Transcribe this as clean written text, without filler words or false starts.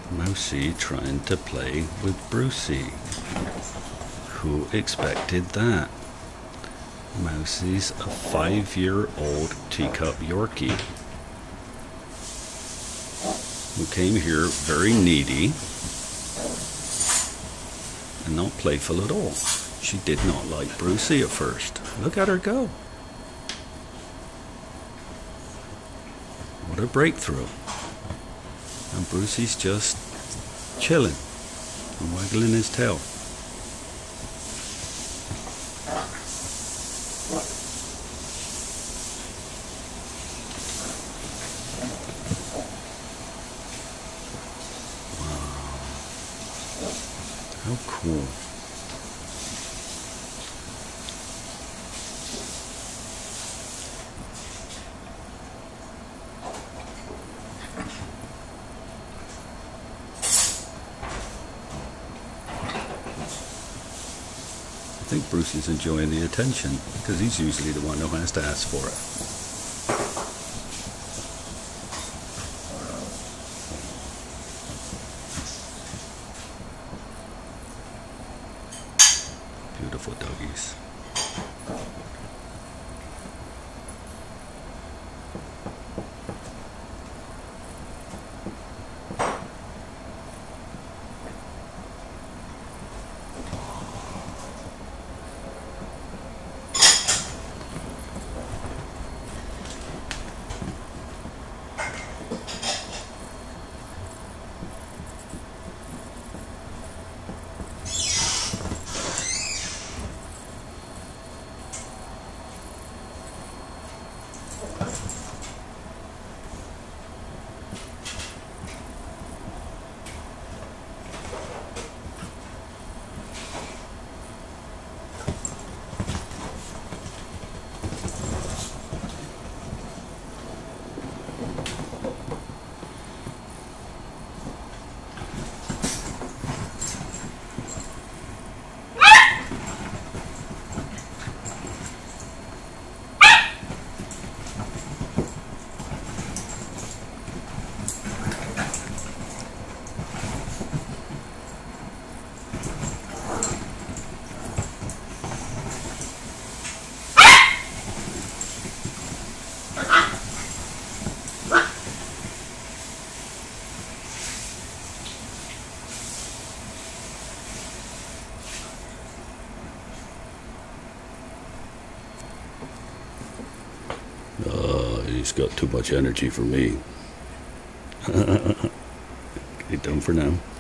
Mousey trying to play with Brucey. Who expected that? Mousey's a 5-year-old teacup Yorkie who came here very needy and not playful at all. She did not like Brucey at first. Look at her go. What a breakthrough. And Brucey's just chilling and waggling his tail. How cool. I think Brucey's enjoying the attention because he's usually the one who has to ask for it. Beautiful doggies. He's got too much energy for me. Okay, done for now.